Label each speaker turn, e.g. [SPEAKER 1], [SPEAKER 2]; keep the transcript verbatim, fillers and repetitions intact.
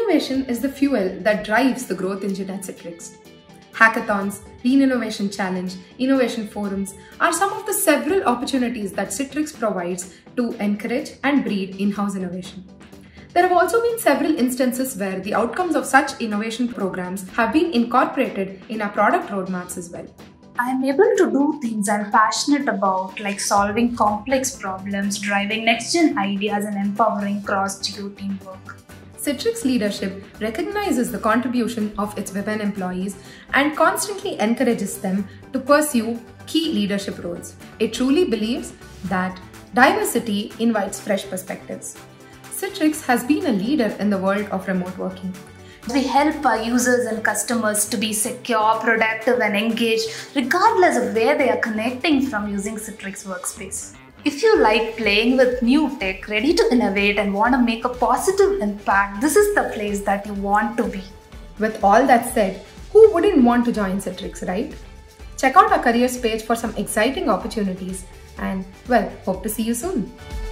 [SPEAKER 1] Innovation is the fuel that drives the growth engine at Citrix. Hackathons, Lean Innovation Challenge, innovation forums are some of the several opportunities that Citrix provides to encourage and breed in-house innovation. There have also been several instances where the outcomes of such innovation programs have been incorporated in our product roadmaps as well.
[SPEAKER 2] I am able to do things I'm passionate about, like solving complex problems, driving next-gen ideas, and empowering cross-geo teamwork.
[SPEAKER 1] Citrix leadership recognizes the contribution of its women employees and constantly encourages them to pursue key leadership roles. It truly believes that diversity invites fresh perspectives. Citrix has been a leader in the world of remote working.
[SPEAKER 2] We help our users and customers to be secure, productive, and engaged regardless of where they are connecting from using Citrix Workspace. If you like playing with new tech, ready to innovate, and want to make a positive impact, this is the place that you want to be.
[SPEAKER 1] With all that said, who wouldn't want to join Citrix, right? Check out our careers page for some exciting opportunities and, well, hope to see you soon.